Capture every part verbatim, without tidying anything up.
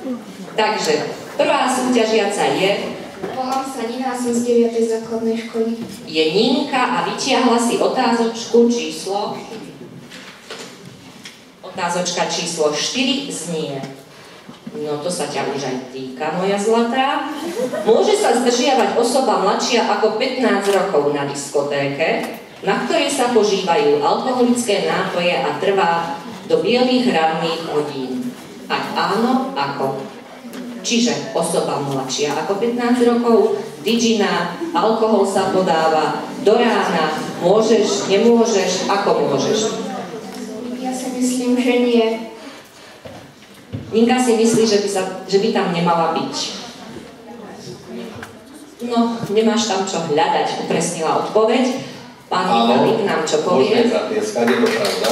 Takže, prvá súťažiaca je... Volám sa Nina, som z deviatej základnej školy. Je Ninka a vytiahla si otázočku číslo... Otázočka číslo štyri znie. No to sa ťa už aj týka, moja zlatá. Môže sa zdržiavať osoba mladšia ako pätnásť rokov na diskotéke, na ktorej sa požívajú alkoholické nápoje a trvá do bielých ranných hodín. Ak áno, ako? Čiže osoba mladšia ako pätnásť rokov, didžina, alkohol sa podáva, do rána, môžeš, nemôžeš, ako môžeš? Ja si myslím, že nie. Ninka si myslí, že by, sa, že by tam nemala byť. No, nemáš tam čo hľadať, upresnila odpoveď. Pán Michalík nám čo povie? Môžeme zapieskať, je to pravda.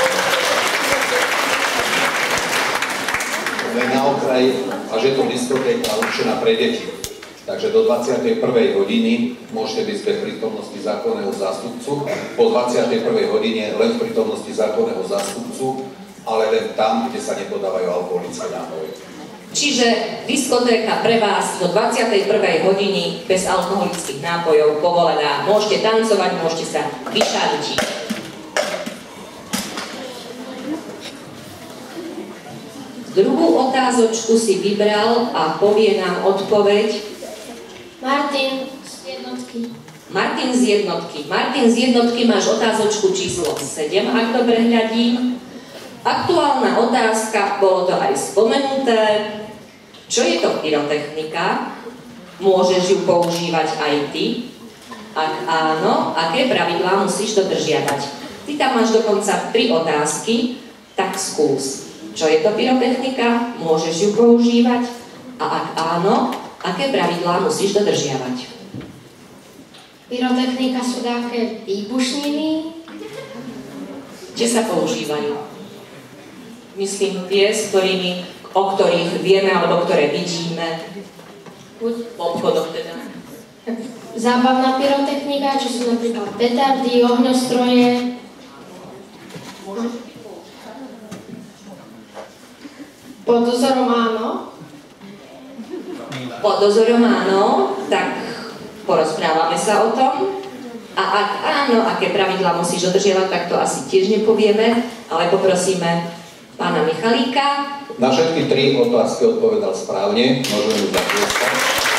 Len na okraji, a že to diskotéka určená pre deti. Takže do dvadsiatej prvej hodiny môžete byť bez prítomnosti zákonného zástupcu, po dvadsiatej prvej hodine len v prítomnosti zákonného zástupcu, ale len tam, kde sa nepodávajú alkoholické nápoje. Čiže diskotéka pre vás do dvadsiatej prvej hodiny bez alkoholických nápojov povolená. Môžete tancovať, môžete sa vyšartiť. Druhú otázočku si vybral a povie nám odpoveď. Martin z jednotky. Martin z jednotky. Martin z jednotky, máš otázočku číslo sedem, ak dobre hľadím. Aktuálna otázka, bolo to aj spomenuté. Čo je to pyrotechnika? Môžeš ju používať aj ty? Ak áno, aké pravidlá musíš dodržiavať? Ty tam máš dokonca tri otázky, tak skús. Čo je to pyrotechnika? Môžeš ju používať? A ak áno, aké pravidlá musíš dodržiavať? Pyrotechnika sú také výbušniny. Kde sa používajú? Myslím tie, s ktorými, o ktorých vieme, alebo ktoré vidíme. V obchodoch teda. Zábavná pyrotechnika, čo sú napríklad petardy, ohňostroje. Pod dozorom áno. Pod dozorom áno, tak porozprávame sa o tom. A ak áno, aké pravidlá musíš dodržiavať, tak to asi tiež nepovieme, ale poprosíme pána Michalíka. Na všetky tri otázky odpovedal správne, môžeme ju zapieskať.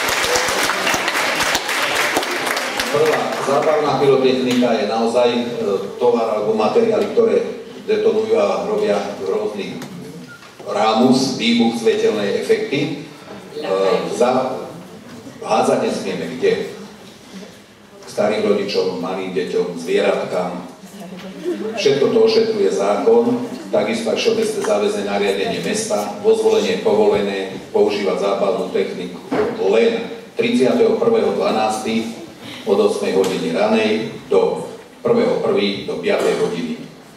Prvá, zábavná pyrotechnika je naozaj tovar alebo materiály, ktoré detonujú a robia rôznych rámus, výbuch, svetelné efekty. Za, hádzať nesmieme kde? K starým rodičom, malým deťom, zvieratkám. Všetko to ošetruje zákon, takisto aj všeobecné záväzné nariadenie mesta, dozvolenie je povolené používať zábavnú techniku len tridsiateho prvého decembra od ôsmej hodiny ranej do prvého prvého do piatej hodiny.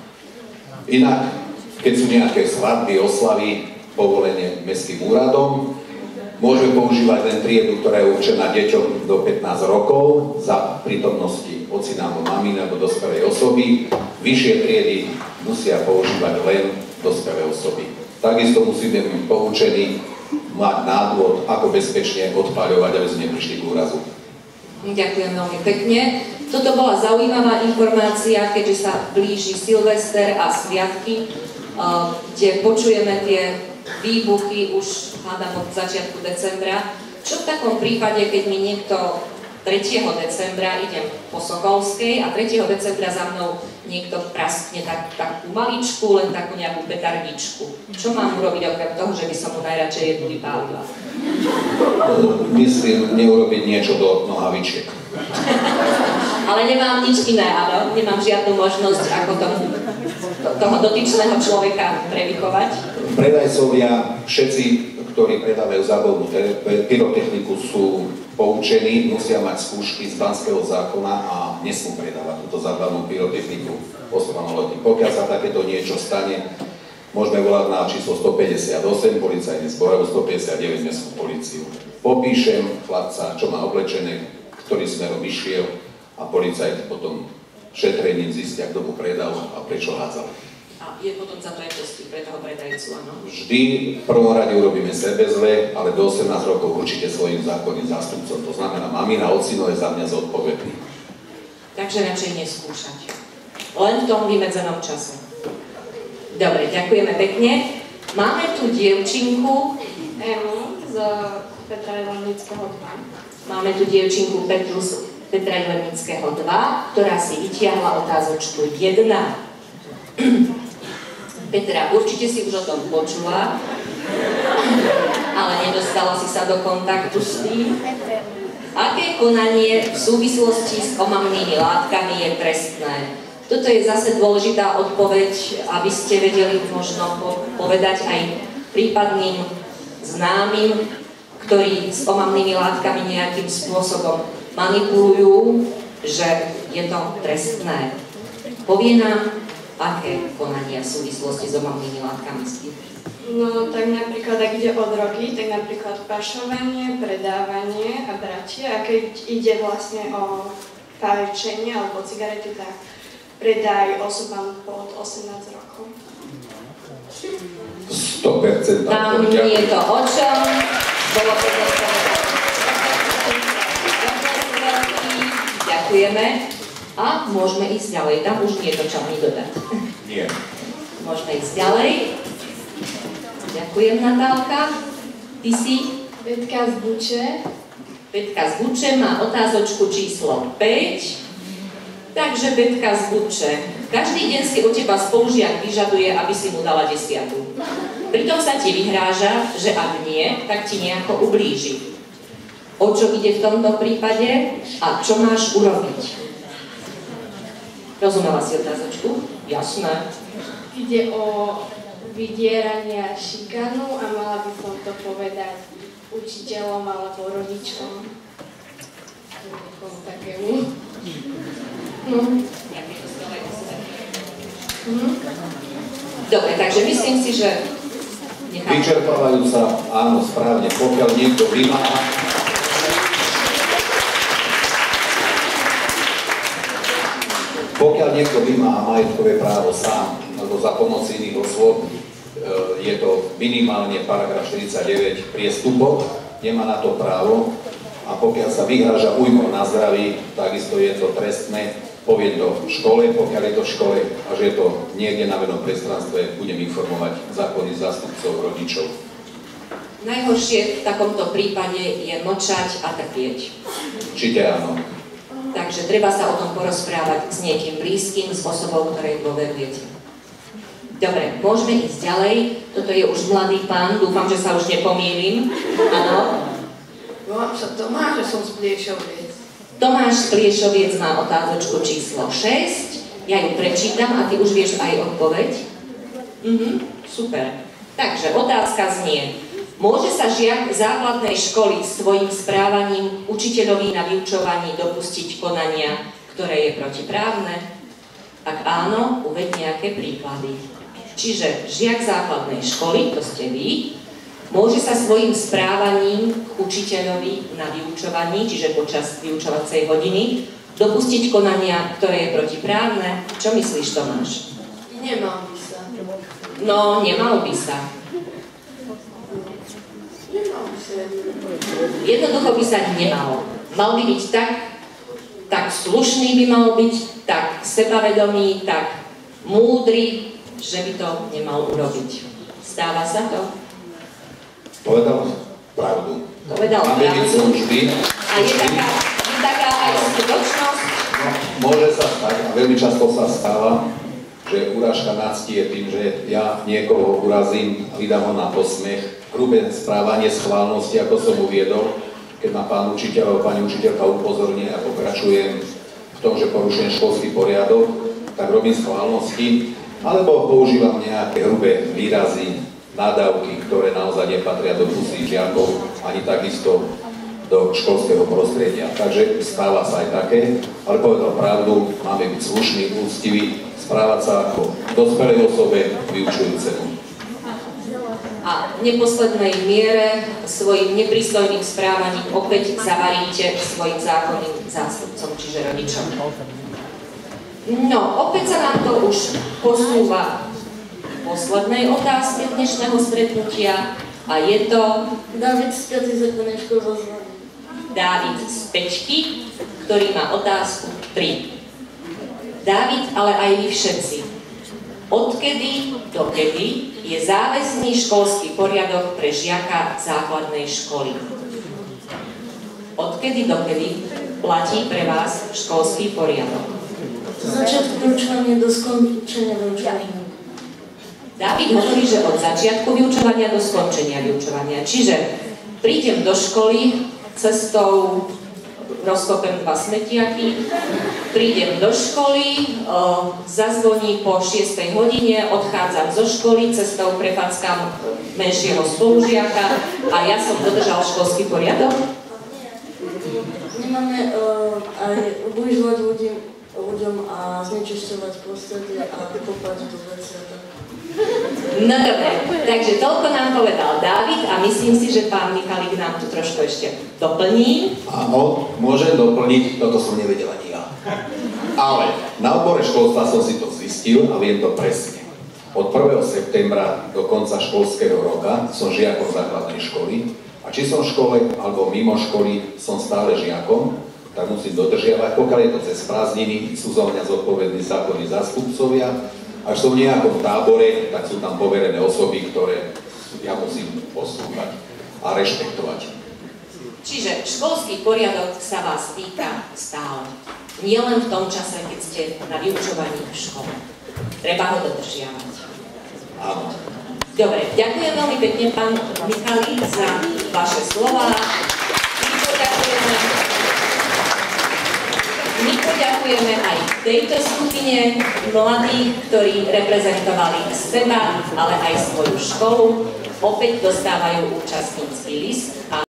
Inak, keď sú nejaké svadby, oslavy, povolenie mestským úradom, môžeme používať len triedu, ktorá je určená deťom do pätnásť rokov za prítomnosti ocina alebo maminy alebo dospelej osoby. Vyššie triedy musia používať len dospelé osoby. Takisto musíme byť poučení mať nádvod, ako bezpečne odpaľovať, aby sme neprišli k úrazu. Ďakujem veľmi pekne. Toto bola zaujímavá informácia, keďže sa blíži Silvester a sviatky, kde počujeme tie výbuchy už hádam od začiatku decembra. Čo v takom prípade, keď mi niekto tretieho decembra idem po Sokolskej a tretieho decembra za mnou niekto praskne tak, takú maličku, len takú nejakú petardičku. Čo mám urobiť okrem toho, že by som mu najradšej jednu vypálila? Myslím, neurobiť niečo do nohavičiek. Ale nemám nič iné, áno? Nemám žiadnu možnosť, ako tomu, to, toho dotyčného človeka prevychovať? Predajcovia, všetci, ktorí predávajú zábavnú pyrotechniku, sú poučení, musia mať skúšky z Banského zákona a nesmú predávať túto zábavnú pyrotechniku osobám maloletým. Pokiaľ sa takéto niečo stane, môžeme volať na číslo stopäťdesiatosem, policajný zbor, alebo stopäťdesiatdeväť mestskú políciu. Popíšem chlapca, čo má oblečené, ktorý smerom išiel a policajt potom šetrením zistia, kto mu predal a prečo hádzal. A je potom za to aj postih pre toho predajcu, áno? Vždy v prvom rade urobíme sebe zle, ale do osemnásť rokov určite svojim zákonným zástupcom. To znamená, mamina, ocino je za mňa zodpovedný. Takže radšej neskúšať. Len v tom vymedzenom čase. Dobre, ďakujeme pekne. Máme tu dievčinku Emu z Petra Jelenického dva. Máme tu dievčinku Petru z Petra Jelenického dva, ktorá si vytiahla otázočku jedna. Petra, určite si už o tom počula, ale nedostala si sa do kontaktu s tým. Aké konanie v súvislosti s omamnými látkami je trestné? Toto je zase dôležitá odpoveď, aby ste vedeli možno povedať aj prípadným známym, ktorí s omamnými látkami nejakým spôsobom manipulujú, že je to trestné. Povie nám, aké konania v súvislosti s omamnými látkami ste? No tak napríklad, ak ide o drogy, tak napríklad pašovanie, predávanie a bratie. A keď ide vlastne o pálečenie alebo cigarety, tak predaj osobám pod osemnásť rokov. sto percent. Tam nie je to o čom. Bolo to ďakujeme. A môžeme ísť ďalej. Tam už nie je to čo mi dodať. Nie. Môžeme ísť ďalej. Ďakujem, Natálka. Ty si? Petka z Buče. Petka z Buče má otázočku číslo päť. Takže Petka z Buče. Každý deň si od teba spolužiak vyžaduje, aby si mu dala desiatu. Pritom sa ti vyhráža, že ak nie, tak ti nejako ublíži. O čo ide v tomto prípade a čo máš urobiť? Rozumela si otázočku? Jasné. Ide o vydieranie a šikanu a mala by som to povedať učiteľom alebo rodičom. Niekomu takému. No. Mhm. Dobre, takže myslím si, že necháme. Vyčerpávajúca, áno, správne, pokiaľ niekto vymáha, pokiaľ niekto vymáha majetkové právo sám, alebo za pomoci iných osôb, je to minimálne paragraf štyridsaťdeväť priestupok, nemá na to právo, a pokiaľ sa vyhráža újmou na zdraví, takisto je to trestné. Poviem to v škole, pokiaľ je to v škole a že je to niekde na verejnom priestranstve, budem informovať zákonných zástupcov rodičov. Najhoršie v takomto prípade je mlčať a trpieť. Určite áno. Takže treba sa o tom porozprávať s niekým blízkym, s osobou, ktorej dôverujete. Dobre, môžeme ísť ďalej. Toto je už mladý pán, dúfam, že sa už nepomýlim. Áno. Volám sa Tomáš, že som z Pliešoviec. Tomáš z Pliešoviec má otázočku číslo šesť. Ja ju prečítam a ty už vieš aj odpoveď. Mhm, super. Takže otázka znie. Môže sa žiak základnej školy svojim správaním učiteľovi na vyučovaní dopustiť konania, ktoré je protiprávne? Ak áno, uveď nejaké príklady. Čiže žiak základnej školy, to ste vy, môže sa svojim správaním k učiteľovi na vyučovaní, čiže počas vyučovacej hodiny, dopustiť konania, ktoré je protiprávne. Čo myslíš, Tomáš? Nemal by sa. No, nemal by sa. Nemal by sa. Jednoducho by sa nemalo. Mal by byť tak, tak slušný by mal byť, tak sebavedomý, tak múdry, že by to nemal urobiť. Stáva sa to? Povedal pravdu. Povedal Máme byť pravdu. vždy. A je taká, je taká aj skutočnosť? No, môže sa stať, a veľmi často sa stáva, že urážka na cti je tým, že ja niekoho urazím a vydám ho na posmech. Hrubé správanie schválnosti, ako som uviedol, keď ma pán učiteľ alebo pani učiteľka upozorní a pokračujem v tom, že porušujem školský poriadok, tak robím schválnosti, alebo používam nejaké hrubé výrazy, nadávky, ktoré naozaj nepatria do pusy žiakov, ani takisto do školského prostredia. Takže stáva sa aj také, ale povedal pravdu, máme byť slušný, úctivý, správať sa ako dospelej osobe vyučujúcemu. A v neposlednej miere svojim neprístojným správaním opäť zavaríte svojim zákonným zástupcom, čiže rodičom. No, opäť sa nám to už posúva poslednej otázke dnešného stretnutia a je to David z piatej základnej školy vo Zlani. Dávid z Pečky, ktorý má otázku tri. Dávid, ale aj vy všetci. Odkedy do kedy je záväzný školský poriadok pre žiaka základnej školy? Odkedy do kedy platí pre vás školský poriadok? Od začiatku vyučovania do skončenia vyučovania. Dávid hovorí, že od začiatku vyučovania do skončenia vyučovania. Čiže prídem do školy cestou, rozkopem dva smetiaky, prídem do školy, o, zazvoní po šiestej hodine, odchádzam zo školy, cestou prefackám menšieho spolužiaka a ja som dodržal školský poriadok? Nemáme uh, aj ubližovať ľuďom, ľuďom a znečisťovať prostredie a kopať do veci a tak. No dobre, takže toľko nám povedal Dávid a myslím si, že pán Michalík nám tu trošku ešte doplní. Áno, môžem doplniť, toto som nevedel ani ja. Ale na odbore školstva som si to zistil a viem to presne. Od prvého septembra do konca školského roka som žiakom základnej školy a či som v škole alebo mimo školy som stále žiakom, tak musím dodržiavať, pokiaľ je to cez prázdniny, sú za mňa zodpovední zákonní zástupcovia. Ak som v nejakom tábore, tak sú tam poverené osoby, ktoré ja musím poslúchať a rešpektovať. Čiže školský poriadok sa vás týka stále. Nie len v tom čase, keď ste na vyučovaní v škole. Treba ho dodržiavať. Áno. Dobre, ďakujem veľmi pekne, pán Michalík, za vaše slova. My poďakujeme, my poďakujeme aj tejto skupine mladých, ktorí reprezentovali seba, ale aj svoju školu. Opäť dostávajú účastnícky list. A